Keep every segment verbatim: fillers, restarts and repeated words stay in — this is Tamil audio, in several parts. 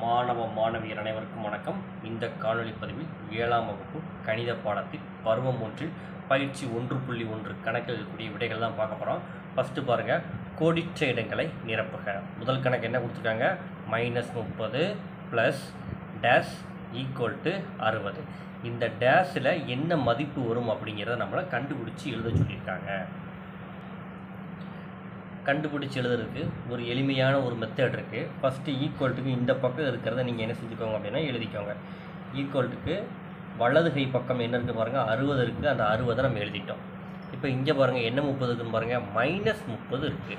மாணவ மாணவியர் அனைவருக்கும் வணக்கம். இந்த காணொளி பதிவில் ஏழாம் வகுப்பு கணித பாடத்தில் பருவம் ஒன்றில் பயிற்சி ஒன்று புள்ளி ஒன்று கணக்கில் இருக்கக்கூடிய விடைகள் தான் பார்க்க போகிறோம். ஃபஸ்ட்டு பாருங்கள், கோடிட்ட இடங்களை நிரப்புக. முதல் கணக்கு என்ன கொடுத்துருக்காங்க? மைனஸ் முப்பது ப்ளஸ் டேஷ் ஈக்குவல் டு அறுபது. இந்த டேஷில் என்ன மதிப்பு வரும் அப்படிங்கிறத நம்மளை கண்டுபிடிச்சி எழுத சொல்லியிருக்காங்க. கண்டுபிடிச்சி எழுதுறதுக்கு ஒரு எளிமையான ஒரு மெத்தட் இருக்குது. ஃபஸ்ட்டு ஈக்குவல்ட்டுக்கு இந்த பக்கம் இருக்கிறத நீங்கள் என்ன செஞ்சுக்கோங்க அப்படின்னா எழுதிக்கோங்க. ஈக்குவல்ட்டுக்கு வலது கை பக்கம் என்ன இருக்குது பாருங்கள், அறுபது இருக்குது. அந்த அறுபதை நம்ம எழுதிட்டோம். இப்போ இங்கே பாருங்கள் என்ன முப்பது இருக்குன்னு பாருங்கள், மைனஸ் முப்பது இருக்குது.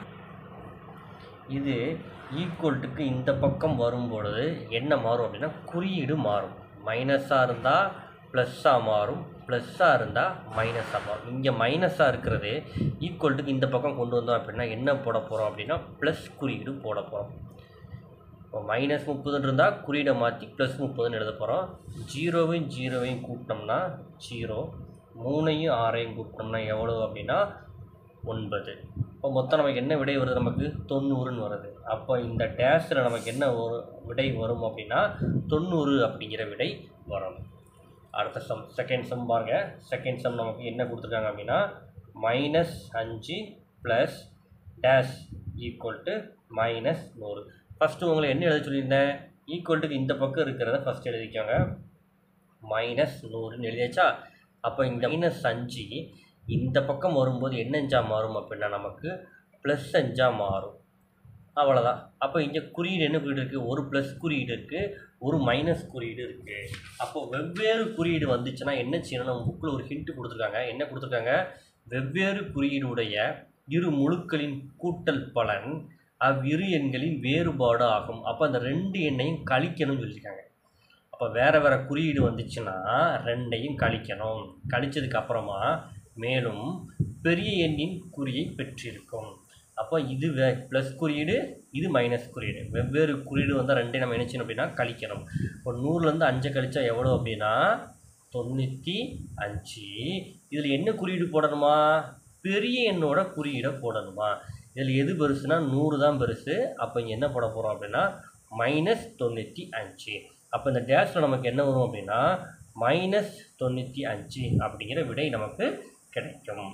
இது ஈக்குவல்ட்டுக்கு இந்த பக்கம் வரும்பொழுது என்ன மாறும் அப்படின்னா குறியீடு மாறும். மைனஸாக இருந்தால் ப்ளஸ்ஸாக மாறும், ப்ளஸ்ஸாக இருந்தால் மைனஸாக மாறும். இங்கே மைனஸாக இருக்கிறது ஈக்குவல்ட்டுக்கு இந்த பக்கம் கொண்டு வந்தோம் அப்படின்னா என்ன போட போகிறோம் அப்படின்னா ப்ளஸ் குறியீடு போட போகிறோம். இப்போ மைனஸ் முப்பதுன்னு இருந்தால் குறியீடை மாற்றி ப்ளஸ் முப்பதுன்னு எழுத போகிறோம். ஜீரோவையும் ஜீரோவையும் கூட்டினோம்னா ஜீரோ, மூணையும் ஆறையும் கூட்டினோம்னா எவ்வளோ அப்படின்னா ஒன்பது. இப்போ மொத்தம் நமக்கு என்ன விடை வருது? நமக்கு தொண்ணூறுன்னு வருது. அப்போ இந்த டேஷில் நமக்கு என்ன ஒரு விடை வரும் அப்படின்னா தொண்ணூறு அப்படிங்கிற விடை வரும். அடுத்த சம், செகண்ட் சம் பாருங்க. செகண்ட் சம் நமக்கு என்ன கொடுத்துருக்காங்க அப்படின்னா மைனஸ் அஞ்சு plus dash equal to minus நூறு. ஃபஸ்ட்டு உங்களை என்ன எழுத சொல்லியிருந்தேன்? ஈக்குவல்ட்டுக்கு இந்த பக்கம் இருக்கிறத ஃபஸ்ட் எழுதிக்கோங்க. மைனஸ் நூறுன்னு எழுதியாச்சா? அப்போ இந்த மைனஸ் அஞ்சு இந்த பக்கம் வரும்போது என்ன அஞ்சா மாறும் அப்படின்னா நமக்கு ப்ளஸ் அஞ்சா மாறும். அவ்வளோதான். அப்போ இங்கே குறியீடு என்ன குறியீடு இருக்குது? ஒரு ப்ளஸ் குறியீடு இருக்குது, ஒரு மைனஸ் குறியீடு இருக்குது. அப்போ வெவ்வேறு குறியீடு வந்துச்சுன்னா என்ன செய்யணும்? நம்ம புக்கில் ஒரு ஹிண்ட்டு கொடுத்துருக்காங்க. என்ன கொடுத்துருக்காங்க? வெவ்வேறு குறியீடுடைய இரு முழுக்களின் கூட்டல் பலன் அவ்விரு எண்களின் வேறுபாடு ஆகும். அப்போ அந்த ரெண்டு எண்ணையும் கழிக்கணும்னு சொல்லியிருக்காங்க. அப்போ வேறு வேறு குறியீடு வந்துச்சுன்னா ரெண்டையும் கழிக்கணும். கழித்ததுக்கு அப்புறமா மேலும் பெரிய எண்ணின் குறியை பெற்றிருக்கும். அப்போ இது வே ப்ளஸ் குறியீடு, இது மைனஸ் குறியீடு. வெவ்வேறு குறியீடு வந்தால் ரெண்டையும் நம்ம என்ன செய்யணும் அப்படின்னா கழிக்கணும். இப்போ நூறுலேருந்து அஞ்சை கழிச்சா எவ்வளோ அப்படின்னா தொண்ணூற்றி அஞ்சு. இதில் என்ன குறியீடு போடணுமா? பெரிய எண்ணோட குறியீடை போடணுமா? இதில் எது பெருசுனா நூறு தான் பெருசு. அப்போ இங்கே என்ன போட போகிறோம் அப்படின்னா மைனஸ் தொண்ணூற்றி அஞ்சு. அப்போ இந்த டேஷில் நமக்கு என்ன வரும் அப்படின்னா மைனஸ் தொண்ணூற்றி அஞ்சு அப்படிங்கிற விடை நமக்கு கிடைக்கும்.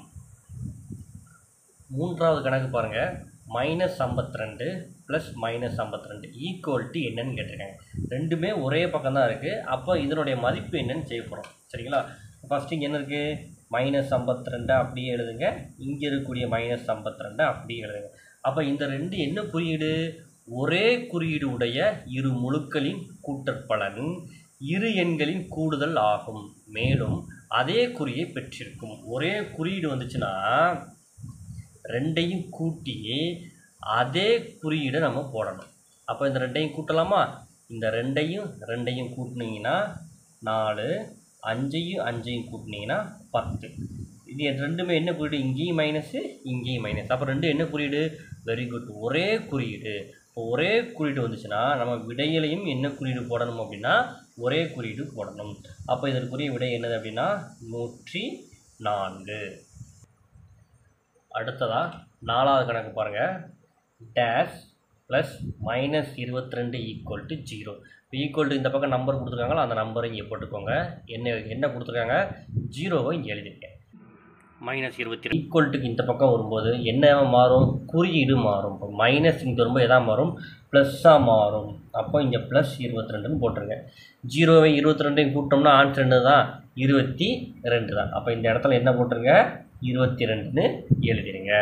மூன்றாவது கணக்கு பாருங்கள். மைனஸ் ஐம்பத்தி ரெண்டு ப்ளஸ் மைனஸ் ஐம்பத்தி ரெண்டு ஈக்குவல் டு என்னன்னு கேட்டிருக்காங்க. ரெண்டுமே ஒரே பக்கம் தான் இருக்குது. அப்போ இதனுடைய மதிப்பு என்னன்னு செய்ய போகிறோம். சரிங்களா? ஃபஸ்ட்டு இங்கே என்ன இருக்குது? மைனஸ் ஐம்பத்தி ரெண்டு அப்படியே எழுதுங்க. இங்கே இருக்கக்கூடிய மைனஸ் ஐம்பத்தி ரெண்டு அப்படியே எழுதுங்க. அப்போ இந்த ரெண்டு என்ன குறியீடு? ஒரே குறியீடு உடைய இரு முழுக்களின் கூட்டற்பலன் இரு எண்களின் கூடுதல் ஆகும். மேலும் அதே குறியை பெற்றிருக்கும். ஒரே குறியீடு வந்துச்சுன்னா ரெண்டையும் கூட்டி அதே குறியீடை நம்ம போடணும். அப்போ இந்த ரெண்டையும் கூட்டலாமா? இந்த ரெண்டையும் ரெண்டையும் கூட்டினீங்கன்னா நாலு, அஞ்சையும் அஞ்சையும் கூட்டினீங்கன்னா பத்து. இது ரெண்டுமே என்ன குறியீடு? இங்கேயும் மைனஸு, இங்கேயும் மைனஸ். அப்போ ரெண்டு என்ன குறியீடு? வெரி குட், ஒரே குறியீடு. இப்போ ஒரே குறியீடு வந்துச்சுன்னா நம்ம விடையிலையும் என்ன குறியீடு போடணும் அப்படின்னா ஒரே குறியீடு போடணும். அப்போ இதற்குரிய விடை என்னது அப்படின்னா நூற்றி நான்கு. அடுத்ததாக நாலாவது கணக்கு பாருங்கள். டேஷ் ப்ளஸ் மைனஸ் இருபத்தி ரெண்டு ஈக்குவல் டு ஜீரோ. இப்போ ஈக்குவல் டு இந்த பக்கம் நம்பர் கொடுத்துருக்காங்களோ அந்த நம்பரை இங்கே போட்டுக்கோங்க. என்ன என்ன கொடுத்துருக்காங்க? ஜீரோவை இங்கே எழுதிருக்கேன். மைனஸ் இருபத்தி ரெண்டு ஈக்குவல்ட்டுக்கு இந்த பக்கம் வரும்போது என்ன மாறும்? குறியீடு மாறும். இப்போ மைனஸ் இங்கே வரும்போது எதாக மாறும்? ப்ளஸ்ஸாக மாறும். அப்போ இங்கே ப்ளஸ் இருபத்தி ரெண்டுன்னு போட்டுருங்க. ஜீரோவை இருபத்தி ரெண்டையும் கூட்டோம்னா ஆன்சர் ரெண்டு தான், இருபத்தி ரெண்டு தான். அப்போ இந்த இடத்துல என்ன போட்டுருங்க? இருபத்தி ரெண்டுன்னு எழுதிடுங்க.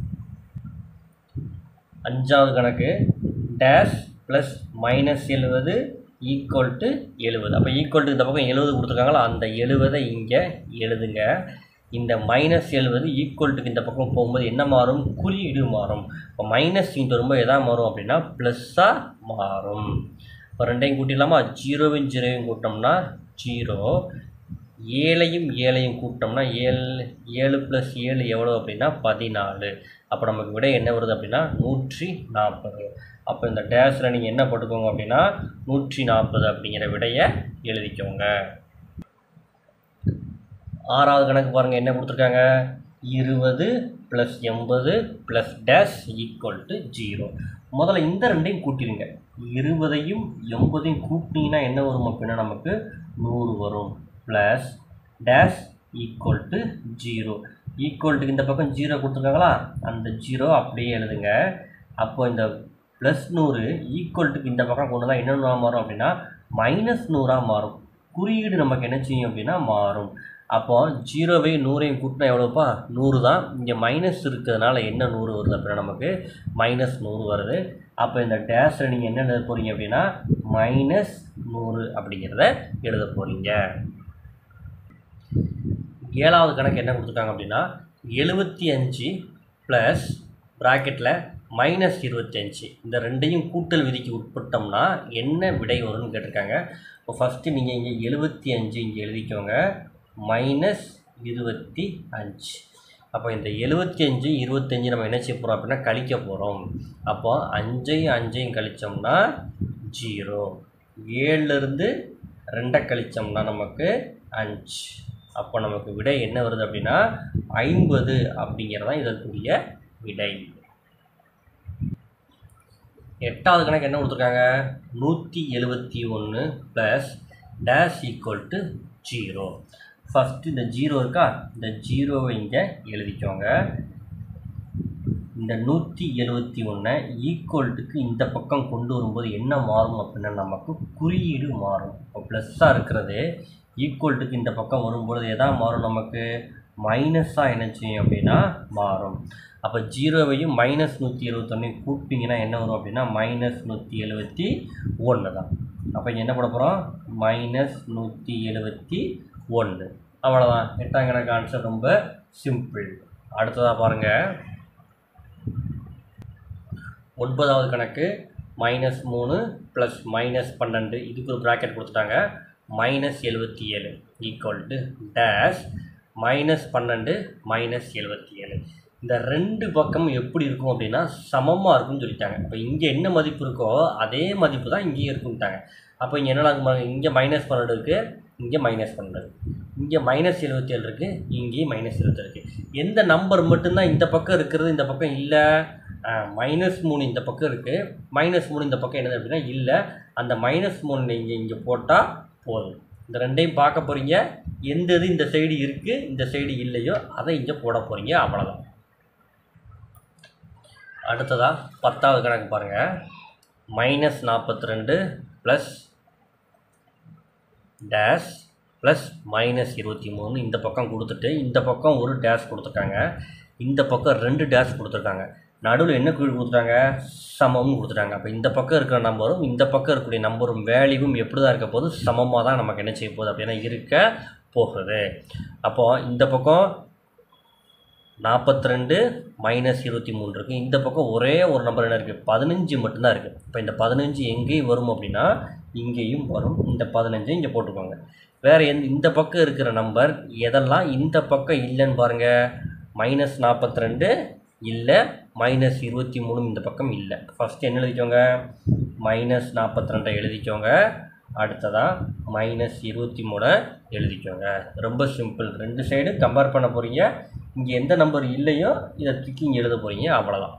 அஞ்சாவது கணக்கு. டேஷ் ப்ளஸ் மைனஸ் எழுபது ஈக்குவல் டு எழுபது. அப்போ ஈக்குவல் டு இந்த பக்கம் எழுபது கொடுத்துருக்காங்களா? அந்த எழுபதை இங்கே எழுதுங்க. இந்த மைனஸ் எழுபது ஈக்குவல்ட்டுக்கு இந்த பக்கம் போகும்போது என்ன மாறும்? குறியீடு மாறும். இப்போ மைனஸ் இங்கே வரும்போது எதா மாறும் அப்படின்னா ப்ளஸ்ஸாக மாறும். இப்போ ரெண்டையும் கூட்டிடலாமா? ஜீரோவையும் ஜீரோவையும் கூட்டோம்னா ஜீரோ, ஏழையும் ஏழையும் கூட்டோம்னா ஏழு ஏழு ப்ளஸ் ஏழு எவ்வளோ அப்படின்னா பதினாலு. அப்போ நமக்கு விடை என்ன வருது அப்படின்னா நூற்றி நாற்பது. அப்போ இந்த டேஷில் நீங்கள் என்ன போட்டுக்கோங்க அப்படின்னா நூற்றி நாற்பது அப்படிங்கிற விடையை எழுதிக்கோங்க. ஆறாவது கணக்கு பாருங்கள். என்ன கொடுத்துருக்காங்க? இருபது ப்ளஸ் எண்பது plus dash equal to zero. முதல்ல இந்த ரெண்டையும் கூட்டிடுங்க. இருபதையும் எண்பதையும் கூட்டினீங்கன்னா என்ன வரும் அப்படின்னா நமக்கு நூறு வரும். Plus dash equal to zero. ஈக்குவல்ட்டுக்கு இந்த பக்கம் ஜீரோ கொடுத்துருக்காங்களா, அந்த ஜீரோ அப்படியே எழுதுங்க. அப்போ இந்த ப்ளஸ் நூறு ஈக்குவல்ட்டுக்கு இந்த பக்கம் கொண்டு தான் என்ன நூறாக மாறும் அப்படின்னா மைனஸ் நூறாக மாறும். குறியீடு நமக்கு என்ன செய்யும் அப்படின்னா மாறும். அப்போ ஜீரோவையும் நூறையும் கூட்டினா எவ்வளோப்பா நூறு தான். இங்கே மைனஸ் இருக்கிறதுனால என்ன நூறு வருது அப்படின்னா நமக்கு மைனஸ் நூறு வருது. அப்போ இந்த டேஷில் நீங்கள் என்ன எழுத போகிறீங்க அப்படின்னா மைனஸ் நூறு அப்படிங்கிறத எழுத போகிறீங்க. ஏழாவது கணக்கு என்ன கொடுத்துருக்காங்க அப்படின்னா எழுபத்தி அஞ்சு ப்ளஸ் ப்ராக்கெட்டில் மைனஸ் இருபத்தி அஞ்சு இந்த ரெண்டையும் கூட்டல் விதிக்கு உட்பட்டோம்னா என்ன விடை வரும்னு கேட்டிருக்காங்க. இப்போ ஃபஸ்ட்டு நீங்கள் இங்கே எழுபத்தி அஞ்சு இங்கே எழுதிக்கோங்க, மைனஸ் இருபத்தி அஞ்சு. அப்போ இந்த எழுபத்தி அஞ்சு இருபத்தஞ்சி நம்ம என்ன செய்ய போகிறோம் அப்படின்னா கழிக்க போகிறோம். அப்போ அஞ்சையும் அஞ்சையும் கழித்தோம்னா ஜீரோ. ஏழுலேருந்து ரெண்டை கழித்தோம்னா நமக்கு அஞ்சு. அப்போ நமக்கு விடை என்ன வருது அப்படின்னா ஐம்பது அப்படிங்கிறதான் இதற்குரிய விடை. எட்டாவது கணக்கு என்ன கொடுத்துருக்காங்க, நூற்றி எழுபத்தி ஒன்று plus dash equal to zero. First இந்த ஜீரோ இருக்கா, இந்த ஜீரோவை இங்கே எழுதிக்கோங்க. இந்த நூற்றி எழுபத்தி ஒன்றை ஈக்குவல்ட்டுக்கு இந்த பக்கம் கொண்டு வரும்போது என்ன மாறும் அப்படின்னா நமக்கு குறியீடு மாறும். இப்போ ப்ளஸ்ஸாக இருக்கிறது ஈக்குவல்ட்டுக்கு இந்த பக்கம் வரும்பொழுது எதா மாறும் நமக்கு மைனஸாக என்ன செய்யும் அப்படின்னா மாறும். அப்போ ஜீரோவையும் மைனஸ் நூற்றி எழுபத்தொன்னையும் கூப்பிட்டிங்கன்னா என்ன வரும் அப்படின்னா மைனஸ் நூற்றி எழுபத்தி ஒன்று தான். அப்போ இங்கே என்ன பண்ண போகிறோம் மைனஸ் நூற்றி எழுபத்தி ஒன்று. அவ்வளோதான். எட்டாம் கணக்கு ஆன்சர் ரொம்ப சிம்பிள். அடுத்ததாக பாருங்கள், ஒன்பதாவது கணக்கு மைனஸ் மூணு ப்ளஸ் மைனஸ் பன்னெண்டு இதுக்கு ஒரு ப்ராக்கெட் கொடுத்துட்டாங்க. மைனஸ் எழுபத்தி ஏழு ஈக்குவல் டு டேஷ் மைனஸ் பன்னெண்டு மைனஸ் எழுபத்தி ஏழு. இந்த ரெண்டு பக்கமும் எப்படி இருக்கும் அப்படின்னா சமமாக இருக்குன்னு சொல்லிட்டாங்க. இப்போ இங்கே என்ன மதிப்பு இருக்கோ அதே மதிப்பு தான் இங்கேயும் இருக்குன்ட்டாங்க. அப்போ இங்கே என்ன இங்கே மைனஸ் பன்னெண்டு இருக்குது, இங்கே மைனஸ் பன்னெண்டு, இங்கே மைனஸ் எழுபத்தி ஏழு இருக்குது, இங்கேயும் மைனஸ் எழுபத்தி இருக்குது. எந்த நம்பர் மட்டும்தான் இந்த பக்கம் இருக்கிறது இந்த பக்கம் இல்லை, மைனஸ் மூணு இந்த பக்கம் இருக்குது, மைனஸ் மூணு இந்த பக்கம் என்னது அப்படின்னா இல்லை. அந்த மைனஸ் மூணு நீங்கள் இங்கே போட்டால் போதும். இந்த ரெண்டையும் பார்க்க போகிறீங்க, எந்த இது இந்த சைடு இருக்குது இந்த சைடு இல்லையோ அதை இங்கே போட போகிறீங்க, அவ்வளோதான். அடுத்ததாக பத்தாவது கணக்கு பாருங்கள், மைனஸ் நாற்பத்தி ரெண்டு ப்ளஸ் டேஷ் ப்ளஸ் மைனஸ் இருபத்தி மூணு இந்த பக்கம் கொடுத்துட்டு இந்த பக்கம் ஒரு டேஷ் கொடுத்துருக்காங்க, இந்த பக்கம் ரெண்டு டேஷ் கொடுத்துருக்காங்க, நடுவில் என்ன குறி கொடுத்துட்டாங்க சமம்னு கொடுத்துட்டாங்க. அப்போ இந்த பக்கம் இருக்கிற நம்பரும் இந்த பக்கம் இருக்கக்கூடிய நம்பரும் வேல்யூவும் எப்படி தான் இருக்க போது சமமாக தான் நமக்கு என்ன செய்ய போகுது அப்படின்னா இருக்க போகுது. அப்போது இந்த பக்கம் நாற்பத்தி ரெண்டு மைனஸ் இருபத்தி மூணு இருக்குது, இந்த பக்கம் ஒரே ஒரு நம்பர் என்ன இருக்குது பதினஞ்சு மட்டும்தான் இருக்குது. இப்போ இந்த பதினஞ்சு எங்கேயும் வரும் அப்படின்னா இங்கேயும் வரும். இந்த பதினஞ்சு இங்கே போட்டுக்கோங்க. வேறு எந்த இந்த பக்கம் இருக்கிற நம்பர் எதெல்லாம் இந்த பக்கம் இல்லைன்னு பாருங்கள். மைனஸ் நாற்பத்தி ரெண்டு இல்லை, மைனஸ் இருபத்தி மூணு இந்த பக்கம் இல்லை. ஃபஸ்ட்டு என்ன எழுதிக்கோங்க மைனஸ் நாற்பத்தி ரெண்டை எழுதிக்கோங்க. அடுத்ததாக மைனஸ் இருபத்தி மூணை எழுதிக்கோங்க. ரொம்ப சிம்பிள். ரெண்டு சைடு கம்பேர் பண்ண போகிறீங்க. இங்கே எந்த நம்பர் இல்லையோ இதை தூக்கி இங்கே எழுத போகிறீங்க, அவ்வளோதான்.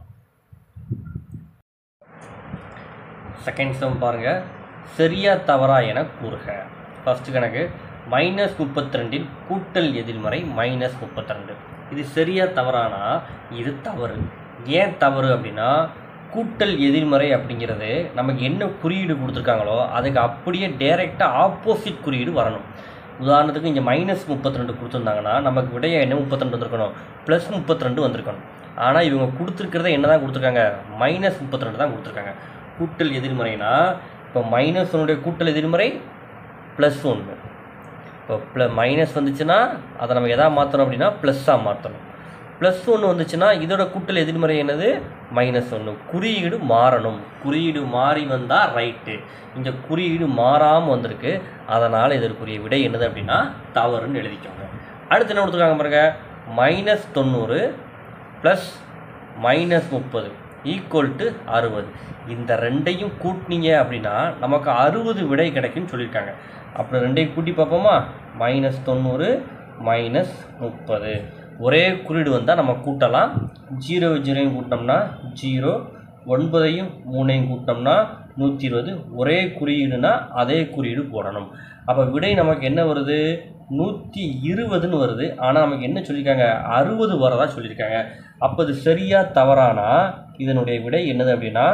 செகண்ட் சம் பாருங்கள், சரியா தவறா என கூறுக. ஃபஸ்ட்டு கணக்கு மைனஸ் முப்பத்தி ரெண்டில் கூட்டல் எதிர்மறை மைனஸ் முப்பத்தி ரெண்டு. இது சரியா தவறானா இது தவறு. ஏன் தவறு அப்படின்னா கூட்டல் எதிர்மறை அப்படிங்கிறது நமக்கு என்ன குறியீடு கொடுத்துருக்காங்களோ அதுக்கு அப்படியே டைரெக்டாக ஆப்போசிட் குறியீடு வரணும். உதாரணத்துக்கு இங்கே மைனஸ் முப்பத்தி ரெண்டு கொடுத்துருந்தாங்கன்னா நமக்கு விடைய என்ன முப்பத்தி ரெண்டு வந்திருக்கணும் ப்ளஸ் முப்பத்தி ரெண்டு வந்திருக்கணும். ஆனால் இவங்க கொடுத்துருக்கிறத என்ன தான் கொடுத்துருக்காங்க மைனஸ் முப்பத்தி ரெண்டு தான் கொடுத்துருக்காங்க. கூட்டல் எதிர்மறைனா இப்போ மைனஸ் ஒன்னுடைய கூட்டல் எதிர்மறை ப்ளஸ் ஒன்று. இப்போ ப்ள மைனஸ் வந்துச்சுன்னா அதை நம்ம எதாக மாற்றணும் அப்படின்னா ப்ளஸ்ஸாக மாற்றணும். ப்ளஸ் ஒன்று வந்துச்சுன்னா இதோட கூட்டல் எதிர்மறை என்னது மைனஸ் ஒன்று. குறியீடு மாறணும். குறியீடு மாறி வந்தால் ரைட்டு. இங்கே குறியீடு மாறாமல் வந்திருக்கு, அதனால் இதற்குரிய விடை என்னது அப்படின்னா தவறுன்னு எழுதிக்கோங்க. அடுத்து என்ன கொடுத்துருக்காங்க பாருங்க, மைனஸ் தொண்ணூறு ப்ளஸ் மைனஸ் முப்பது ஈக்குவல் டு அறுபது. இந்த ரெண்டையும் கூட்டினீங்க அப்படின்னா நமக்கு அறுபது விடை கிடைக்குன்னு சொல்லியிருக்காங்க. அப்புறம் ரெண்டையும் கூட்டி பார்ப்போமா, மைனஸ் தொண்ணூறு மைனஸ் முப்பது ஒரே குறியீடு வந்தால் நம்ம கூட்டலாம். ஜீரோ ஜீரோயும் கூட்டினோம்னா ஜீரோ, ஒன்பதையும் மூணையும் கூட்டினோம்னா நூற்றி இருபது. ஒரே குறியீடுனா அதே குறியீடு போடணும். அப்போ விடை நமக்கு என்ன வருது? நூற்றி இருபதுன்னு வருது. ஆனால் நமக்கு என்ன சொல்லியிருக்காங்க? அறுபது வரதா சொல்லியிருக்காங்க. அப்போ இது சரியா தவறானா இதனுடைய விடை என்னது அப்படின்னா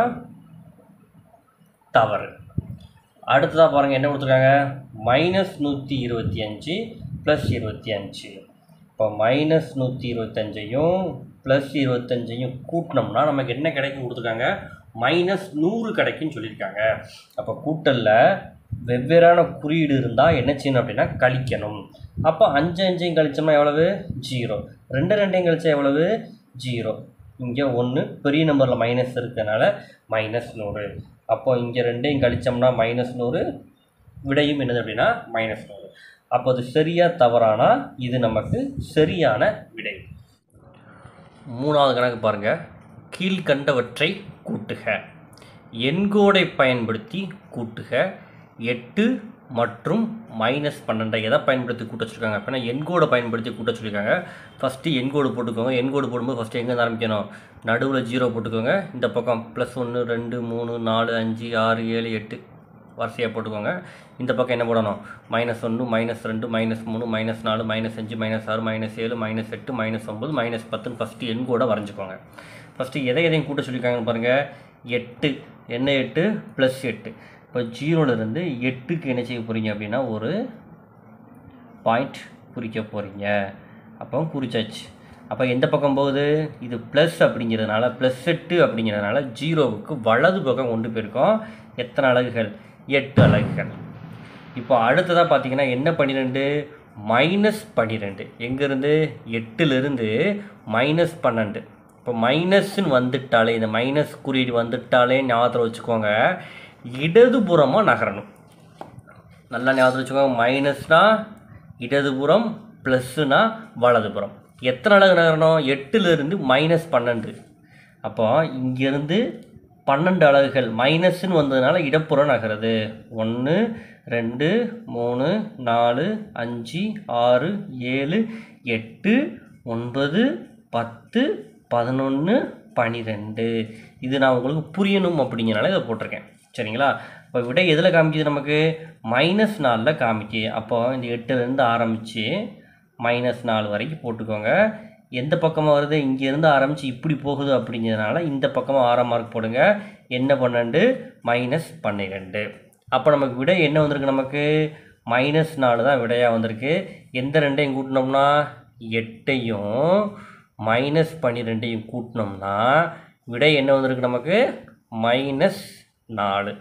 தவறு. அடுத்ததாக பாருங்கள் என்ன கொடுத்துருக்காங்க? மைனஸ் நூற்றி இருபத்தி அஞ்சு ப்ளஸ் இருபத்தி அஞ்சு. இப்போ மைனஸ் நூற்றி இருபத்தஞ்சையும் ப்ளஸ் இருபத்தஞ்சையும் கூட்டினோம்னா நமக்கு என்ன கிடைக்கும் கொடுத்துருக்காங்க? மைனஸ் நூறு கிடைக்குன்னு சொல்லியிருக்காங்க. அப்போ கூட்டலில் வெவ்வேறான குறியீடு இருந்தால் என்ன செய்யணும் அப்படின்னா கழிக்கணும். அப்போ அஞ்சு அஞ்சையும் கழிச்சோம்னா எவ்வளவு? ஜீரோ. ரெண்டு ரெண்டையும் கழிச்சா எவ்வளவு? ஜீரோ. இங்கே ஒன்று பெரிய நம்பரில் மைனஸ் இருக்கிறதுனால மைனஸ் நூறு. அப்போ இங்கே ரெண்டையும் கழிச்சோம்னா மைனஸ் நூறு. விடையும் என்னது அப்படின்னா மைனஸ் நூறு. அப்போ அது சரியாக தவறானா இது நமக்கு சரியான விடை. மூணாவது கணக்கு பாருங்கள். கீழ்கண்டவற்றை கூட்டுக. எண்கோடை பயன்படுத்தி கூட்டுக. எட்டு மற்றும் மைனஸ் பன்னெண்டை எதை பயன்படுத்தி கூட்ட வச்சுருக்காங்க அப்படின்னா எண்கோடை பயன்படுத்தி கூட்ட சொல்லியிருக்காங்க. ஃபஸ்ட்டு எண்கோடு போட்டுக்கோங்க. எண்கோடு போடும்போது ஃபஸ்ட்டு எங்கேருந்து ஆரம்பிக்கணும்? நடுவில் ஜீரோ போட்டுக்கோங்க. இந்த பக்கம் ப்ளஸ் ஒன்று, ரெண்டு, மூணு, நாலு, அஞ்சு, ஆறு, ஏழு, எட்டு வரிசையாக போட்டுக்கோங்க. இந்த பக்கம் என்ன போடணும்? மைனஸ் ஒன்று, மைனஸ் ரெண்டு, மைனஸ் மூணு, மைனஸ் நாலு, மைனஸ் அஞ்சு, மைனஸ் ஆறு, மைனஸ் ஏழு, மைனஸ் எட்டு, மைனஸ் ஒம்பது, மைனஸ் பத்துன்னு ஃபஸ்ட்டு எண்கோடை வரைஞ்சிக்கோங்க. ஃபஸ்ட்டு எதை எதையும் கூட்ட சொல்லியிருக்காங்கன்னு பாருங்கள். எட்டு என்ன? எட்டு ப்ளஸ் எட்டு. இப்போ ஜீரோலேருந்து எட்டுக்கு என்ன செய்ய போகிறீங்க அப்படின்னா ஒரு பாயிண்ட் குறிக்க போகிறீங்க. அப்போ குறிச்சாச்சு. அப்போ எந்த பக்கம் போகுது? இது ப்ளஸ் அப்படிங்கிறதுனால ப்ளஸ் எட்டு அப்படிங்கிறதுனால ஜீரோவுக்கு வலது பக்கம் கொண்டு போயிருக்கோம். எத்தனை அலகுகள்? எட்டு அலகுகள். இப்போ அடுத்ததாக பார்த்தீங்கன்னா என்ன பன்னிரெண்டு? மைனஸ் பன்னிரெண்டு. எங்கேருந்து? எட்டுலேருந்து மைனஸ் பன்னெண்டு. இப்போ மைனஸ்ன்னு வந்துட்டாலே இந்த மைனஸ் குறியீடு வந்துட்டாலே ஞாபகத்தில் வச்சுக்கோங்க இடதுபுறமாக நகரணும். நல்லா ஞாபகத்தில் வச்சுக்கோங்க. மைனஸ்னால் இடதுபுறம், ப்ளஸ்ஸுனா வலதுபுறம். எத்தனை அலகு நகரணும்? எட்டுலேருந்து மைனஸ் பன்னெண்டு. அப்போ இங்கேருந்து பன்னெண்டு அலகுகள் மைனஸ்ன்னு வந்ததுனால இடப்புறம் நகருது. ஒன்று, ரெண்டு, மூணு, நாலு, அஞ்சு, ஆறு, ஏழு, எட்டு, ஒன்பது, பத்து, பதினொன்று, பன்னிரெண்டு. இது நான் உங்களுக்கு புரியணும் அப்படிங்கிறனால இதை போட்டிருக்கேன். சரிங்களா? இப்போ விடை எதில் காமிக்குது? நமக்கு மைனஸ் நாலில் காமிக்கு. அப்போ இந்த எட்டுலேருந்து ஆரம்பித்து மைனஸ் நாலு வரைக்கும் போட்டுக்கோங்க. எந்த பக்கமாக வருது? இங்கேருந்து ஆரம்பித்து இப்படி போகுது அப்படிங்கிறதுனால இந்த பக்கமாக ஆறாம் மார்க் போடுங்க. என்ன பன்னெண்டு? மைனஸ் பன்னிரெண்டு. அப்போ நமக்கு விடை என்ன வந்திருக்கு? நமக்கு மைனஸ் நாலு தான் விடையாக வந்திருக்கு. எந்த ரெண்டையும் கூட்டினோம்னா எட்டையும் மைனஸ் பன்னிரெண்டையும் கூட்டினோம்னா விடை என்ன வந்திருக்கு? நமக்கு மைனஸ் நாலு.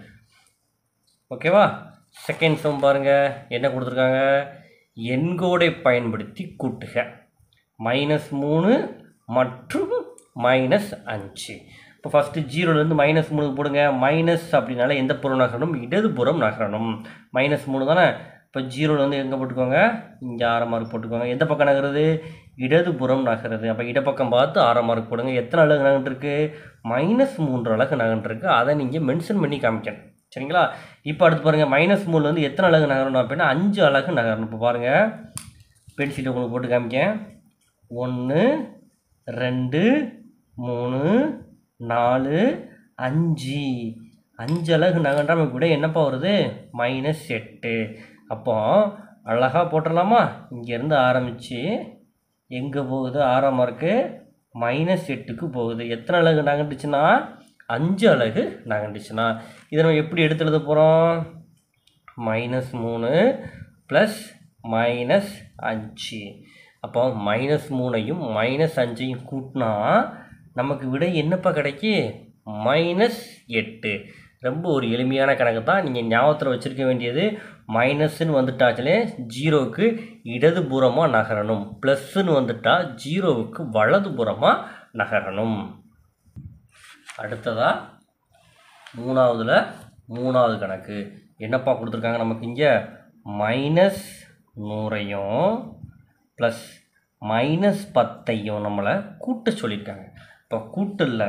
ஓகேவா? செகண்ட் சம் பாருங்கள். என்ன கொடுத்துருக்காங்க? எண்கோடை பயன்படுத்தி கூட்டுக. மைனஸ் மூணு மற்றும் மைனஸ் அஞ்சு. இப்போ ஃபஸ்ட்டு ஜீரோலேருந்து மைனஸ் மூணுக்கு போடுங்க. மைனஸ் அப்படின்னால எந்த புறம் நகரணும்? இடதுபுறம் நகரணும். மைனஸ் மூணு தானே. இப்போ ஜீரோலேருந்து எங்கே போட்டுக்கோங்க? இங்கே ஆறாம் மார்க் போட்டுக்கோங்க. எந்த பக்கம் நகருது? இடதுபுறம் நகருது. அப்போ இடப்பக்கம் பார்த்து ஆறாம் மார்க் போடுங்க. எத்தனை அலகு நகன்றிருக்கு? மைனஸ் மூன்று அலகு நகன்றிருக்கு. அதை நீங்கள் மென்ஷன் பண்ணி காமிக்கணும். சரிங்களா? இப்போ அடுத்து பாருங்கள். மைனஸ் மூணுலேருந்து எத்தனை அலகு நகரணும் அப்படின்னா அஞ்சு அலகு நகரணும். இப்போ பாருங்கள் பென்சில் உங்களுக்கு போட்டு காமிக்க. ஒன்று, ரெண்டு, மூணு, நாலு, அஞ்சு. அஞ்சு அலகு நகன்றா நமக்கு விட என்னப்பா வருது? மைனஸ் எட்டு. அப்போ அழகாக போட்டுடலாமா? இங்கேருந்து ஆரம்பித்து எங்கே போகுது? ஆறாம் மார்க்கு மைனஸ் எட்டுக்கு போகுது. எத்தனை அலகு நகண்டுச்சுன்னா அஞ்சு அலகு நகண்டுச்சுன்னா இதை நம்ம எப்படி எடுத்து எழுத போகிறோம்? மைனஸ் மூணு ப்ளஸ் மைனஸ் அஞ்சு. அப்போ மைனஸ் மூணையும் மைனஸ் அஞ்சையும் கூட்டினா நமக்கு விடை என்னப்பா கிடைக்கி? மைனஸ் எட்டு. ரொம்ப ஒரு எளிமையான கணக்கு தான். நீங்கள் ஞாபகத்தில் வச்சுருக்க வேண்டியது மைனஸ்ன்னு வந்துட்டாச்சுலே ஜீரோவுக்கு இடதுபுறமாக நகரணும். ப்ளஸ்ன்னு வந்துட்டால் ஜீரோவுக்கு வலதுபுறமாக நகரணும். அடுத்ததாக மூணாவதுல மூணாவது கணக்கு என்னப்பா கொடுத்துருக்காங்க நமக்கு? இங்கே மைனஸ் நூறையும் ப்ளஸ் மைனஸ் பத்தையும் நம்மளை கூட்ட சொல்லியிருக்காங்க. இப்போ கூட்டில்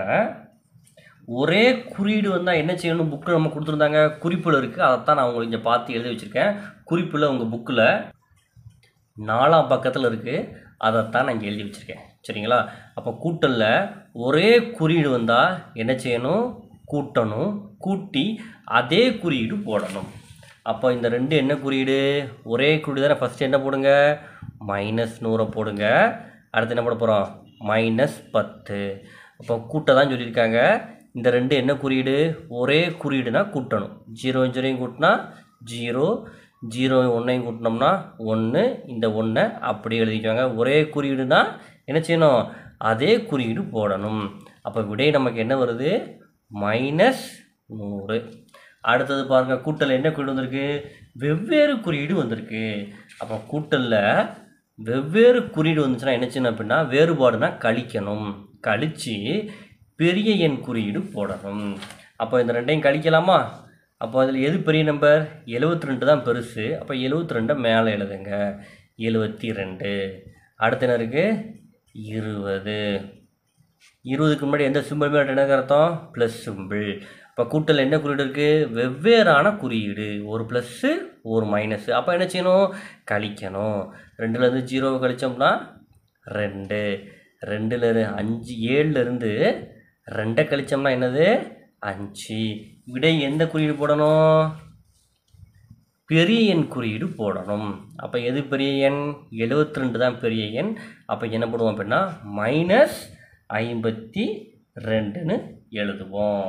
ஒரே குறியீடு வந்தால் என்ன செய்யணும்? புக்கில் நம்ம கொடுத்துருந்தாங்க. குறிப்பில் இருக்குது. அதைத்தான் நான் உங்களுக்கு இங்கே பார்த்து எழுதி வச்சுருக்கேன். குறிப்பில் உங்கள் புக்கில் நாலாம் பக்கத்தில் இருக்குது. அதைத்தான் நான் இங்கே எழுதி வச்சுருக்கேன். சரிங்களா? அப்போ கூட்டலில் ஒரே குறியீடு வந்தால் என்ன செய்யணும்? கூட்டணும். கூட்டி அதே குறியீடு போடணும். அப்போ இந்த ரெண்டு என்ன குறியீடு? ஒரே குறியீடு தானே. ஃபஸ்ட்டு என்ன போடுங்க? மைனஸ் நூறை போடுங்க. அடுத்து என்ன போட போகிறோம்? மைனஸ் பத்து. அப்போ கூட்ட தான் சொல்லியிருக்காங்க. இந்த ரெண்டு என்ன குறியீடு? ஒரே குறியீடுனா கூட்டணும். ஜீரோ ஜீரோயும் கூட்டினா ஜீரோ, ஜீரோ ஒன்றையும் கூட்டினோம்னா ஒன்று. இந்த ஒன்றை அப்படியே எழுதிக்குவாங்க. ஒரே குறியீடுனா என்ன செய்யணும்? அதே குறியீடு போடணும். அப்போ விடை நமக்கு என்ன வருது? மைனஸ் நூறு. அடுத்தது பாருங்கள், கூட்டலில் என்ன குறியீடு வந்திருக்கு? வெவ்வேறு குறியீடு வந்திருக்கு. அப்போ கூட்டலில் வெவ்வேறு குறியீடு வந்துச்சுன்னா என்ன செய்யணும் அப்படின்னா, வேறுபாடுனா கழிக்கணும். கழித்து பெரிய எண் குறியீடு போடணும். அப்போ இந்த ரெண்டையும் கழிக்கலாமா? அப்போ அதில் எது பெரிய நம்பர்? எழுபத்தி ரெண்டு தான் பெருசு. அப்போ எழுபத்தி ரெண்டை மேலே எழுதுங்க. எழுபத்தி ரெண்டு. அடுத்து என்ன இருக்குது? இருபது. இருபதுக்கு முன்னாடி எந்த சிம்பிள் மேலே என்ன அர்த்தம்? Plus simple. இப்போ கூட்டல் என்ன குறியீடு இருக்குது? வெவ்வேறான குறியீடு. ஒரு ப்ளஸ்ஸு ஒரு மைனஸு. அப்போ என்ன செய்யணும்? கழிக்கணும். ரெண்டுலேருந்து ஜீரோவை கழித்தோம்னா ரெண்டு. ரெண்டில் அஞ்சு ஏழுலேருந்து ரெண்டை கழித்தோம்னா என்னது? அஞ்சு. விடை எந்த குறியீடு போடணும்? பெரிய எண் குறியீடு போடணும். அப்போ எது பெரிய எண்? எழுபத்தி ரெண்டு தான் பெரிய எண். அப்போ என்ன பண்ணுவோம் அப்படின்னா மைனஸ் ஐம்பத்தி ரெண்டுன்னு எழுதுவோம்.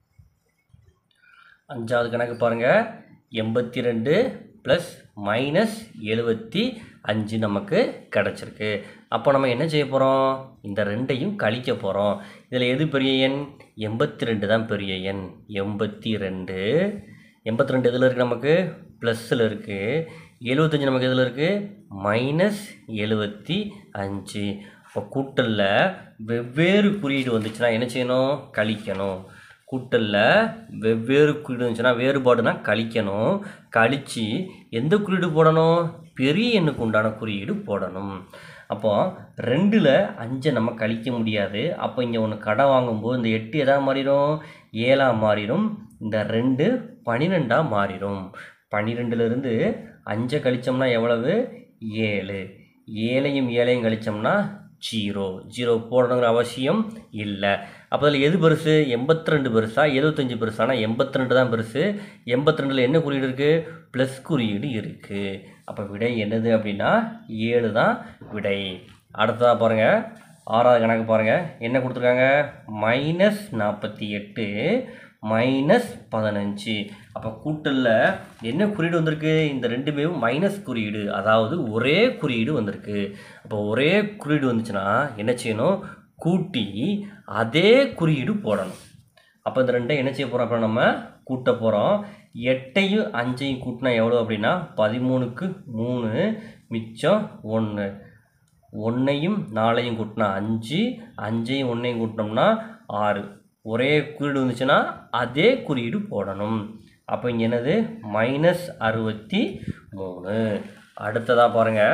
அஞ்சாவது கணக்கு பாருங்கள். எண்பத்தி ரெண்டு ப்ளஸ் மைனஸ் எழுபத்தி அஞ்சு நமக்கு கிடச்சிருக்கு. அப்போ நம்ம என்ன செய்ய போகிறோம்? இந்த ரெண்டையும் கழிக்க போகிறோம். இதில் எது பெரிய எண்? எண்பத்தி ரெண்டு தான் பெரிய எண். எண்பத்தி ரெண்டு. எண்பத்தி ரெண்டு எதில் இருக்குது? நமக்கு ப்ளஸில் இருக்குது. எழுபத்தஞ்சு நமக்கு எதில் இருக்குது? மைனஸ் எழுபத்தி அஞ்சு. இப்போ கூட்டலில் வெவ்வேறு குறியீடு வந்துச்சுன்னா என்ன செய்யணும்? கழிக்கணும். கூட்டலில் வெவ்வேறு குறியீடு வந்துச்சுன்னா வேறுபாடுனா கழிக்கணும். கழித்து எந்த குறியீடு போடணும்? பெரிய எண்ணுக்கு உண்டான குறியீடு போடணும். அப்போது ரெண்டில் அஞ்சை நம்ம கழிக்க முடியாது. அப்போ இங்கே ஒன்று கடை வாங்கும்போது இந்த எட்டு எதாக மாறிடும்? ஏழாக மாறிடும். இந்த ரெண்டு பன்னிரெண்டாக மாறிடும். பன்னிரெண்டுலேருந்து அஞ்சை கழித்தோம்னா எவ்வளவு? ஏழு. ஏழையும் ஏழையும் கழித்தோம்னா ஜீரோ. ஜீரோ போடணுங்கிற அவசியம் இல்லை. அப்போ அதில் எது பெருசு? எண்பத்தி ரெண்டு பெருசா எழுபத்தஞ்சு பெருசானா எண்பத்தி ரெண்டு தான் பெருசு. எண்பத்தி ரெண்டில் என்ன குறியீடு இருக்குது? ப்ளஸ் குறியீடு இருக்குது. அப்போ விடை என்னது அப்படின்னா ஏழு தான் விடை. அடுத்ததாக பாருங்கள், ஆறாவது கணக்கு பாருங்கள். என்ன கொடுத்துருக்காங்க? மைனஸ் நாற்பத்தி எட்டு மைனஸ் பதினஞ்சு. அப்போ கூட்டலில் என்ன குறியீடு வந்திருக்கு? இந்த ரெண்டுமே மைனஸ் குறியீடு, அதாவது ஒரே குறியீடு வந்திருக்கு. அப்போ ஒரே குறியீடு வந்துச்சுன்னா என்ன செய்யணும்? கூட்டி அதே குறியீடு போடணும். அப்போ இந்த ரெண்டையும் என்ன செய்ய போகிறோம்? அப்புறம் நம்ம கூட்ட போகிறோம். எட்டையும் அஞ்சையும் கூட்டினா எவ்வளோ அப்படின்னா பதிமூணுக்கு மூணு மிச்சம் ஒன்று. ஒன்றையும் நாலையும் கூட்டினா அஞ்சு. அஞ்சையும் ஒன்றையும் கூட்டினோம்னா ஆறு. ஒரே குறியீடு வந்துச்சுன்னா அதே குறியீடு போடணும். அப்போ இங்கே என்னது? மைனஸ் அறுபத்தி மூணு. அடுத்ததாக பாருங்கள்,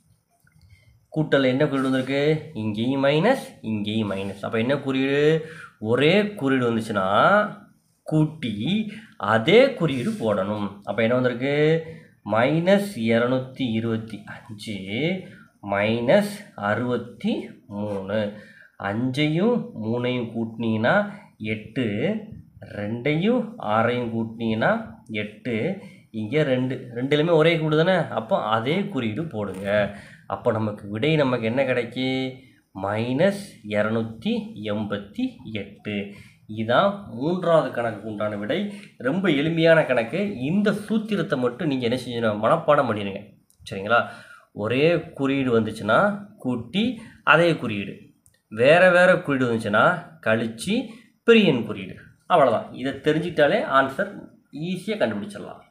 கூட்டல் என்ன குறியீடு வந்திருக்கு? இங்கேயும் மைனஸ் இங்கேயும் மைனஸ். அப்போ என்ன குறியீடு? ஒரே குறியீடு வந்துச்சுன்னா கூட்டி அதே குறியீடு போடணும். அப்போ என்ன வந்திருக்கு? மைனஸ் இரநூத்தி இருபத்தி அஞ்சு மைனஸ் அறுபத்தி மூணு. அஞ்சையும் மூணையும் கூட்டினீங்கன்னா எட்டு. ரெண்டையும் ஆறையும் கூட்டினீங்கன்னா எட்டு. இங்கே ரெண்டு ரெண்டுலேயுமே ஒரே குறியீடு தானே. அப்போ அதே குறியீடு போடுங்க. அப்போ நமக்கு விடை நமக்கு என்ன கிடைக்கி? மைனஸ் இரநூத்தி எண்பத்தி எட்டு. இதுதான் மூன்றாவது கணக்கு உண்டான விடை. ரொம்ப எளிமையான கணக்கு. இந்த சூத்திரத்தை மட்டும் நீங்கள் என்ன செஞ்சணும்? மனப்பாடம் பண்ணிடுங்க. சரிங்களா? ஒரே குறியீடு வந்துச்சுன்னா கூட்டி அதே குறியீடு, வேறு வேறு குறியீடு வந்துச்சுன்னா கழிச்சு பெரிய எண் குறியீடு. அவ்வளோதான். இதை தெரிஞ்சிட்டாலே ஆன்சர் ஈஸியாக கண்டுபிடிச்சிடலாம்.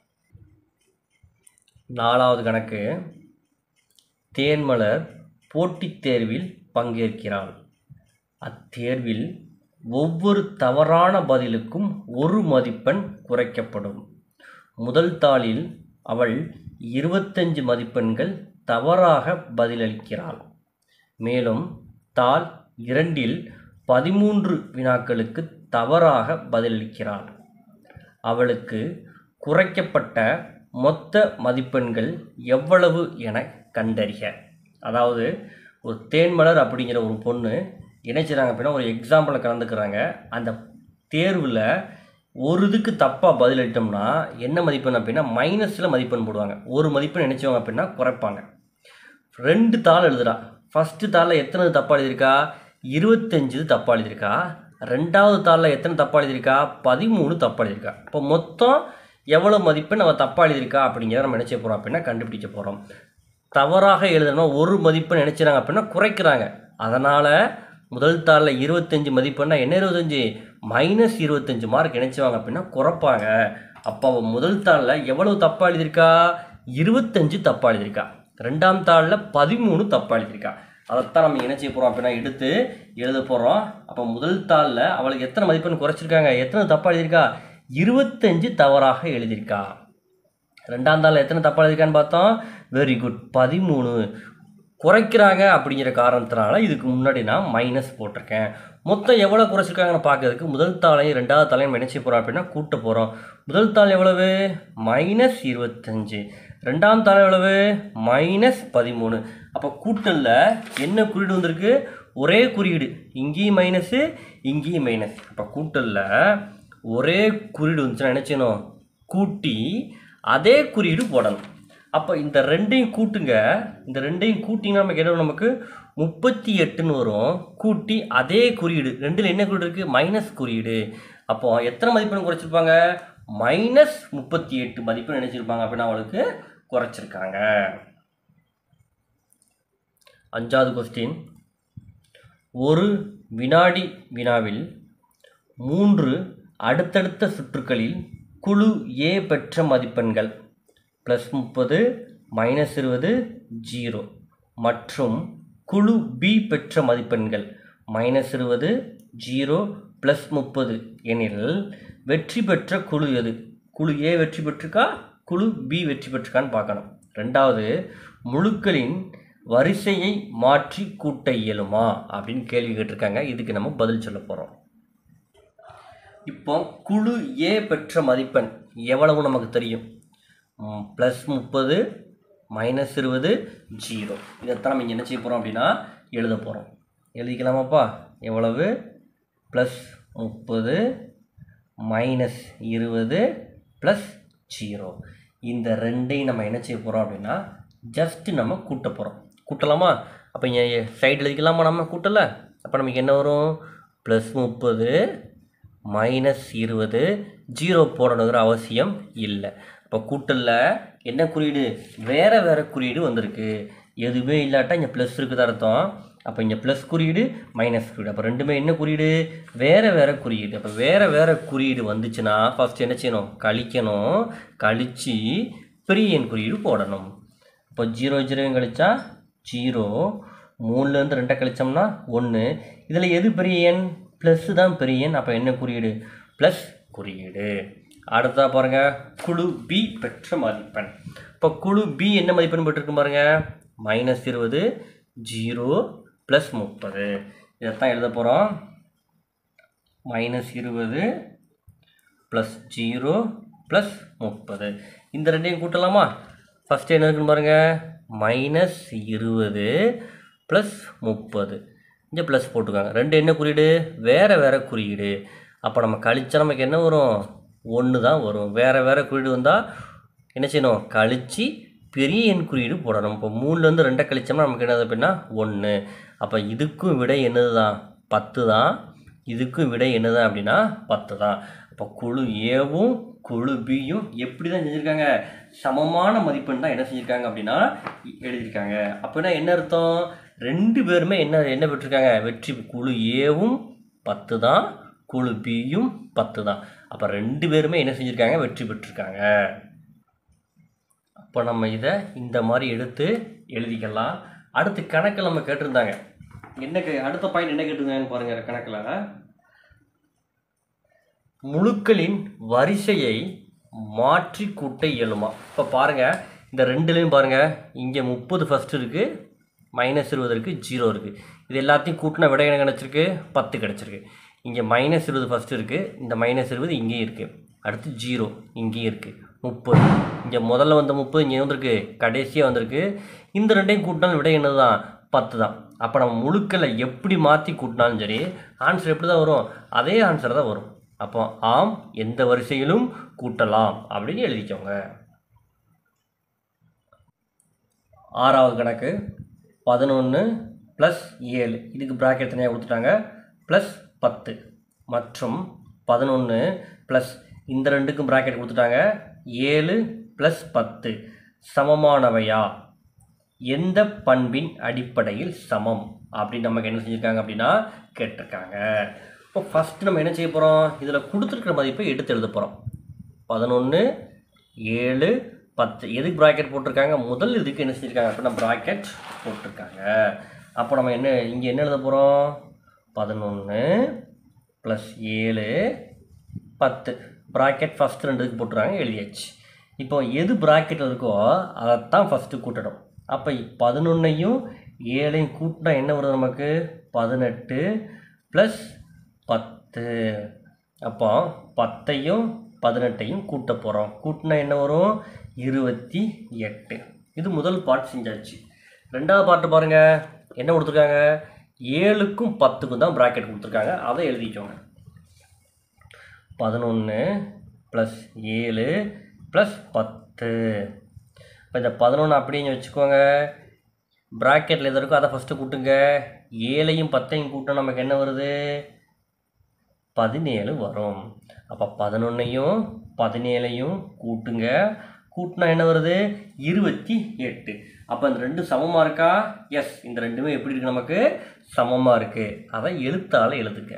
நாலாவது கணக்கு. தேன்மலர் போட்டித் தேர்வில் பங்கேற்கிறாள். அத்தேர்வில் ஒவ்வொரு தவறான பதிலுக்கும் ஒரு மதிப்பெண் குறைக்கப்படும். முதல் தாளில் அவள் இருபத்தஞ்சு மதிப்பெண்கள் தவறாக பதிலளிக்கிறாள். மேலும் தாள் இரண்டில் பதிமூன்று வினாக்களுக்கு தவறாக பதிலளிக்கிறாள். அவளுக்கு குறைக்கப்பட்ட மொத்த மதிப்பெண்கள் எவ்வளவு என கண்டறிக. அதாவது ஒரு தேன்மலர் அப்படிங்கிற ஒரு பொண்ணு என்ன செய்கிறாங்க அப்படின்னா ஒரு எக்ஸாம்பிளில் கலந்துக்கிறாங்க. அந்த தேர்வில் ஒரு இதுக்கு தப்பாக பதிலளிட்டோம்னா என்ன மதிப்பெண் அப்படின்னா மைனஸில் மதிப்பெண் போடுவாங்க. ஒரு மதிப்பெண் நினச்சவங்க அப்படின்னா குறைப்பாங்க. ரெண்டு தாள் எழுதுறா. ஃபஸ்ட்டு தாளில் எத்தனை தப்பாக எழுதியிருக்கா? இருபத்தஞ்சு தப்பாக எழுதியிருக்கா. ரெண்டாவது தாளில் எத்தனை தப்பாக எழுதியிருக்கா? பதிமூணு தப்பாக எழுதியிருக்கா. இப்போ மொத்தம் எவ்வளோ மதிப்பெண் நம்ம தப்பாக எழுதியிருக்கா அப்படிங்கிறத நம்ம நினச்ச போகிறோம் அப்படின்னா கண்டுபிடிக்க போகிறோம். தவறாக எழுதணும் ஒரு மதிப்பெண் நினச்சிறாங்க அப்படின்னா குறைக்கிறாங்க. அதனால் முதல் தாளில் இருபத்தஞ்சி மதிப்பெண்ணா என்ன இருபத்தஞ்சி மைனஸ் இருபத்தஞ்சி மார்க் நினச்சிவாங்க அப்படின்னா குறைப்பாங்க. அப்போ முதல் தாளில் எவ்வளவு தப்பாக எழுதியிருக்கா? இருபத்தஞ்சு தப்பாக எழுதியிருக்கா. ரெண்டாம் தாளில் பதிமூணு தப்பாக எழுதியிருக்கா. அதைத்தான் நம்ம என்ன செய்ய போகிறோம் அப்படின்னா எடுத்து எழுத போகிறோம். அப்போ முதல் தாளில் அவளுக்கு எத்தனை மதிப்பெண் குறைச்சிருக்காங்க? எத்தனை தப்பாக எழுதியிருக்கா? இருபத்தஞ்சு தவறாக எழுதியிருக்கா. ரெண்டாம் தாளில் எத்தனை தப்பாக எழுதியிருக்கான்னு பார்த்தோம். வெரி குட், பதிமூணு. குறைக்கிறாங்க அப்படிங்கிற காரணத்தினால இதுக்கு முன்னாடி நான் மைனஸ் போட்டிருக்கேன். மொத்தம் எவ்வளோ குறைச்சிருக்காங்கன்னு பார்க்கறதுக்கு முதல் தாளையும் ரெண்டாவது தாளையும் நினச்சி போகிறோம் அப்படின்னா கூட்ட போகிறோம். முதல் தாள் எவ்வளவு? மைனஸ் இருபத்தஞ்சு. ரெண்டாம் தாள் எவ்வளவு? மைனஸ் பதிமூணு. அப்போ கூட்டலில் என்ன குறியீடு வந்திருக்கு? ஒரே குறியீடு. இங்கேயும் மைனஸு, இங்கேயும் மைனஸ். அப்போ கூட்டலில் ஒரே குறியீடு வந்துச்சுன்னா நினச்சணும் கூட்டி அதே குறியீடு போடணும். அப்போ இந்த ரெண்டையும் கூட்டுங்க. இந்த ரெண்டையும் கூட்டிங்கன்னா நமக்கு என்ன? நமக்கு முப்பத்தி எட்டுன்னு வரும். கூட்டி அதே குறியீடு. ரெண்டில் என்ன குறியீடு இருக்குது? மைனஸ் குறியீடு. அப்போ எத்தனை மதிப்பெண் குறைச்சிருப்பாங்க? மைனஸ் முப்பத்தி எட்டு மதிப்பெண் நினைச்சிருப்பாங்க அப்படின்னா அவளுக்கு குறைச்சிருக்காங்க. அஞ்சாவது கொஸ்டின். ஒரு வினாடி வினாவில் மூன்று அடுத்தடுத்த சுற்றுக்களில் குழு ஏ பெற்ற மதிப்பெண்கள் ப்ளஸ் முப்பது, மைனஸ் இருபது, ஜீரோ மற்றும் குழு பி பெற்ற மதிப்பெண்கள் மைனஸ் இருபது, ஜீரோ, ப்ளஸ் முப்பது எனில் வெற்றி பெற்ற குழு எது? குழு ஏ வெற்றி பெற்றிருக்கா, குழு பி வெற்றி பெற்றிருக்கான்னு பார்க்கணும். ரெண்டாவது, முழுக்களின் வரிசையை மாற்றி கூட்ட இயலுமா அப்படின்னு கேள்வி கேட்டிருக்காங்க. இதுக்கு நம்ம பதில் சொல்ல போகிறோம். இப்போ குழு ஏ பெற்ற மதிப்பெண் எவ்வளவு நமக்கு தெரியும்? ப்ளஸ் முப்பது, மைனஸ் இருபது, ஜீரோ. இதைத்தான் நம்ம இங்கே என்ன செய்ய போகிறோம் அப்படின்னா எழுத போகிறோம். எழுதிக்கலாமாப்பா? எவ்வளவு? ப்ளஸ் முப்பது, மைனஸ் இருபது, ப்ளஸ் ஜீரோ. இந்த ரெண்டையும் நம்ம என்ன செய்ய போகிறோம் அப்படின்னா ஜஸ்ட்டு நம்ம கூட்ட போகிறோம். கூட்டலாமா? அப்போ இங்கே சைடு எழுதிக்கலாமா? நம்ம கூட்டலை. அப்போ நமக்கு என்ன வரும்? ப்ளஸ் முப்பது, மைனஸ் இருபது, ஜீரோ போடணுங்கிற அவசியம் இல்லை. இப்போ கூட்டலில் என்ன குறியீடு? வேறு வேறு குறியீடு வந்திருக்கு. எதுவுமே இல்லாட்டா இங்கே ப்ளஸ் இருக்குது அர்த்தம். அப்போ இங்கே ப்ளஸ் குறியீடு, மைனஸ் குறியீடு. அப்போ ரெண்டுமே என்ன குறியீடு? வேறு வேறு குறியீடு. அப்போ வேறு வேறு குறியீடு வந்துச்சுன்னா ஃபஸ்ட்டு என்ன செய்யணும்? கழிக்கணும். கழித்து பெரிய எண் குறியீடு போடணும். இப்போ ஜீரோ ஜீரோவும் கழிச்சா ஜீரோ, மூணுலேருந்து ரெண்டை கழிச்சோம்னா ஒன்று. இதில் எது பெரிய எண்? ப்ளஸ்ஸு தான் பெரிய எண். அப்போ என்ன குறியீடு? ப்ளஸ் குறியீடு. அடுத்ததாக பாருங்கள், குழு பி பெற்ற மதிப்பெண். இப்போ குழு பி என்ன மதிப்பெண் பெற்றிருக்கு பாருங்கள்? மைனஸ் இருபது, ஜீரோ, ப்ளஸ் முப்பது. இதைத்தான் எழுத போகிறோம். மைனஸ் இருபது ப்ளஸ் ஜீரோ ப்ளஸ் முப்பது. இந்த ரெண்டையும் கூட்டலாமா? ஃபஸ்ட்டு என்ன இருக்குன்னு பாருங்கள்? மைனஸ் இருபது ப்ளஸ் முப்பது. இங்கே ப்ளஸ் போட்டுக்காங்க. ரெண்டு என்ன குறியீடு? வேறு வேறு குறியீடு. அப்போ நம்ம கழிச்சா நமக்கு என்ன வரும்? ஒன்று தான் வரும். வேறு வேறு குறியீடு வந்தால் என்ன செய்யணும்? கழித்து பெரிய எண் குறியீடு போடணும். இப்போ மூணுலேருந்து ரெண்டை கழிச்சோம்னா நமக்கு என்னது அப்படின்னா ஒன்று. அப்போ இதுக்கும் விடை என்னது தான்? பத்து தான். இதுக்கும் விடை என்னது அப்படின்னா பத்து தான். அப்போ குழு ஏவும் குழு பியும் எப்படி தான் செஞ்சுருக்காங்க? சமமான மதிப்பெண் தான் என்ன செஞ்சுருக்காங்க அப்படின்னா எழுதியிருக்காங்க. அப்படின்னா என்ன அர்த்தம்? ரெண்டு பேருமே என்ன என்ன பெற்றிருக்காங்க? வெற்றி. குழு ஏவும் பத்து தான், குழு பியும் பத்து தான். அப்போ ரெண்டு பேருமே என்ன செஞ்சுருக்காங்க? வெற்றி பெற்றிருக்காங்க. அப்போ நம்ம இதை இந்த மாதிரி எடுத்து எழுதிக்கலாம். அடுத்து கணக்கில் நம்ம கேட்டிருந்தாங்க. என்ன கே அடுத்த பாயிண்ட் என்ன கேட்டிருந்தாங்கன்னு பாருங்கள். கணக்கில் முழுக்களின் வரிசையை மாற்றி கூட்ட இயலுமா? இப்போ பாருங்கள், இந்த ரெண்டுலேயும் பாருங்கள். இங்கே முப்பது ஃபஸ்ட்டு இருக்குது, மைனஸ் இருபது இருக்குது, ஜீரோ இருக்குது. இது எல்லாத்தையும் கூட்டினா விடை என்ன கிடச்சிருக்கு? பத்து கிடச்சிருக்கு. இங்கே மைனஸ் இருபது ஃபஸ்ட்டு இருக்குது, இந்த மைனஸ் இருபது இங்கேயும் இருக்குது. அடுத்து ஜீரோ இங்கேயும் இருக்குது. முப்பது இங்கே முதல்ல வந்த முப்பது இங்கே வந்திருக்கு, கடைசியாக வந்திருக்கு. இந்த ரெண்டையும் கூட்டினாலும் விடை என்னது தான்? பத்து தான். அப்போ நம்ம முழுக்களை எப்படி மாற்றி கூட்டினாலும் சரி ஆன்சர் எப்படி தான் வரும், அதே ஆன்சர் தான் வரும். அப்போ ஆம் எந்த வரிசையிலும் கூட்டலாம் அப்படின்னு எழுதிக்கோங்க. ஆறாவது கணக்கு பதினொன்று ப்ளஸ் ஏழு, இதுக்கு ப்ராக்கெட் தனியாக கொடுத்துட்டாங்க, ப்ளஸ் பத்து மற்றும் பதினொன்று ப்ளஸ் இந்த ரெண்டுக்கும் ப்ராக்கெட் கொடுத்துட்டாங்க, ஏழு ப்ளஸ் பத்து சமமானவையா, எந்த பண்பின் அடிப்படையில் சமம் அப்படின்னு நமக்கு என்ன செஞ்சுருக்காங்க அப்படின்னா கேட்டிருக்காங்க. இப்போ ஃபஸ்ட்டு நம்ம என்ன செய்ய போகிறோம், இதில் கொடுத்துருக்கிற மதிப்பை எடுத்து எழுத போகிறோம். பதினொன்று ஏழு பத்து எதுக்கு ப்ராக்கெட் போட்டிருக்காங்க, முதல் இதுக்கு என்ன செஞ்சுருக்காங்க அப்படின்னா ப்ராக்கெட் போட்டிருக்காங்க. அப்போ நம்ம என்ன இங்கே என்ன எழுத போகிறோம், பதினொன்று ப்ளஸ் ஏழு பத்து ப்ராக்கெட் ஃபஸ்ட்டு ரெண்டுக்கு போட்டுருக்காங்க, எழுதியாச்சு. இப்போ எது ப்ராக்கெட்டில் இருக்கோ அதைத்தான் ஃபஸ்ட்டு கூட்டணும். அப்போ பதினொன்றையும் ஏழையும் கூட்டினா என்ன வரும் நமக்கு, பதினெட்டு ப்ளஸ் பத்து. அப்போ பத்தையும் பதினெட்டையும் கூட்ட போகிறோம், கூட்டினா என்ன வரும், இருபத்தி எட்டு. இது முதல் பார்ட் செஞ்சாச்சு. ரெண்டாவது பார்ட்டு பாருங்கள், என்ன கொடுத்துருக்காங்க, ஏழுக்கும் பத்துக்கும் தான் ப்ராக்கெட் கொடுத்துருக்காங்க, அதை எழுதிக்கோங்க. பதினொன்று ப்ளஸ் ஏழு ப்ளஸ் பத்து. இப்போ இந்த பதினொன்று அப்படிங்க வச்சுக்கோங்க, ப்ராக்கெட்டில் எது இருக்கோ அதை ஃபஸ்ட்டு கூட்டுங்க. ஏழையும் பத்தையும் கூட்டினா நமக்கு என்ன வருது, பதினேழு வரும். அப்போ பதினொன்றையும் பதினேழையும் கூட்டுங்க, கூட்டினா என்ன வருது, இருபத்தி எட்டு. அப்போ இந்த ரெண்டு சமமாக இருக்கா, எஸ், இந்த ரெண்டுமே எப்படி இருக்குது நமக்கு சமமாக இருக்குது. அதை எழுத்தால் எழுதுங்க.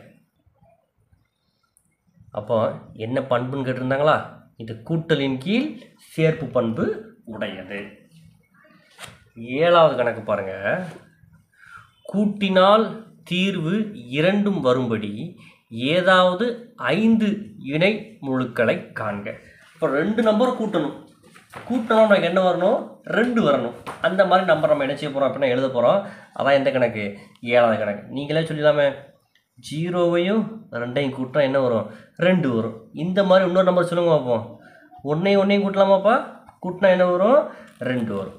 அப்போ என்ன பண்புன்னு கேட்டிருந்தாங்களா, இது கூட்டலின் கீழ் சேர்ப்பு பண்பு உடையது. ஏழாவது கணக்கு பாருங்க, கூட்டினால் தீர்வு இரண்டும் வரும்படி ஏதாவது ஐந்து இணை முழுக்களை காண்க. இப்போ ரெண்டு நம்பர் கூட்டணும், கூட்டணும் நமக்கு என்ன வரணும், ரெண்டு வரணும். அந்த மாதிரி நம்பர் நம்ம என்ன செய்ய போகிறோம் அப்படின்னா எழுத போகிறோம். அதான் எந்த கணக்கு, ஏழாவது கணக்கு. நீங்களே சொல்லிடலாமே, ஜீரோவையும் ரெண்டையும் கூட்டினா என்ன வரும், ரெண்டு வரும். இந்த மாதிரி இன்னொரு நம்பர் சொல்லுங்க பார்ப்போம். ஒன்றையும் ஒன்றையும் கூட்டலாமாப்பா, கூட்டினா என்ன வரும், ரெண்டு வரும்.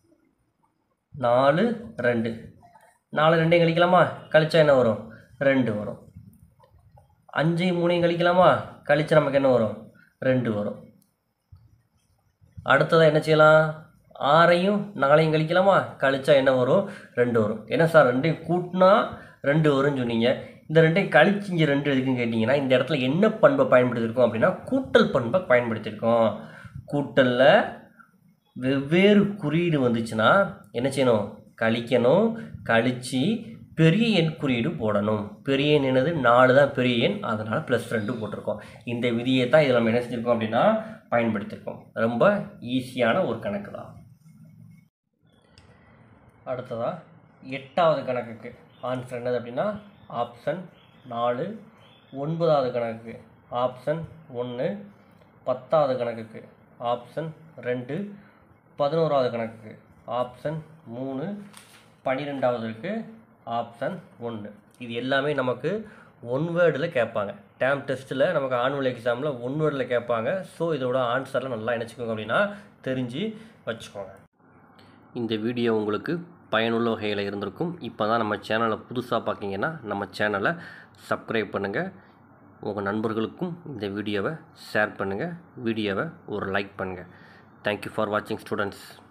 நாலு ரெண்டு, நாலு ரெண்டையும் கழிக்கலாமா, கழிச்சா என்ன வரும், ரெண்டு வரும். அஞ்சையும் மூணையும் கழிக்கலாமா, கழிச்சா நமக்கு என்ன வரும், ரெண்டு வரும். அடுத்ததாக என்ன செய்யலாம், ஆறையும் நாலையும் கழிக்கலாமா, கழிச்சா என்ன வரும், ரெண்டு வரும். என்ன சார் ரெண்டையும் கூட்டினா ரெண்டு வரும்னு சொன்னீங்க, இந்த ரெண்டையும் கழிச்சு இங்கே ரெண்டு எதுக்குன்னு கேட்டிங்கன்னா இந்த இடத்துல என்ன பண்பை பயன்படுத்தியிருக்கோம் அப்படின்னா கூட்டல் பண்பை பயன்படுத்தியிருக்கோம். கூட்டலில் வெவ்வேறு குறியீடு வந்துச்சுன்னா என்ன செய்யணும், கழிக்கணும், கழித்து பெரிய எண் குறியீடு போடணும். பெரிய எண் என்னது, நாலு தான் பெரிய எண், அதனால் ப்ளஸ் ரெண்டு போட்டிருக்கோம். இந்த விதியை தான் இதில் நம்ம என்ன செஞ்சுருக்கோம் அப்படின்னா பயன்படுத்தியிருக்கோம். ரொம்ப ஈஸியான ஒரு கணக்கு தான். அடுத்ததாக எட்டாவது கணக்குக்கு ஆன்சர் என்னது அப்படின்னா ஆப்ஷன் நாலு. ஒன்பதாவது கணக்குக்கு ஆப்ஷன் ஒன்று. பத்தாவது கணக்குக்கு ஆப்ஷன் ரெண்டு. பதினோராவது கணக்குக்கு ஆப்ஷன் மூணு. பன்னிரெண்டாவதுக்கு ஆப்ஷன் ஒன்று. இது எல்லாமே நமக்கு ஒன் வேர்டில் கேட்பாங்க. டேர்ம் டெஸ்ட்டில் நமக்கு ஆனுவல் எக்ஸாமில் ஒன் வேர்டில் கேட்பாங்க. ஸோ இதோட ஆன்சரில் நல்லா நினச்சிக்கோங்க அப்படின்னா தெரிஞ்சு வச்சுக்கோங்க. இந்த வீடியோ உங்களுக்கு பயனுள்ள வகையில் இருந்திருக்கும். இப்போ தான் நம்ம சேனலை புதுசாக பார்க்கிங்கன்னா நம்ம சேனலை சப்ஸ்கிரைப் பண்ணுங்கள். உங்கள் நண்பர்களுக்கும் இந்த வீடியோவை ஷேர் பண்ணுங்கள். வீடியோவை ஒரு லைக் பண்ணுங்கள். தேங்க்யூ ஃபார் வாட்சிங் ஸ்டூடெண்ட்ஸ்.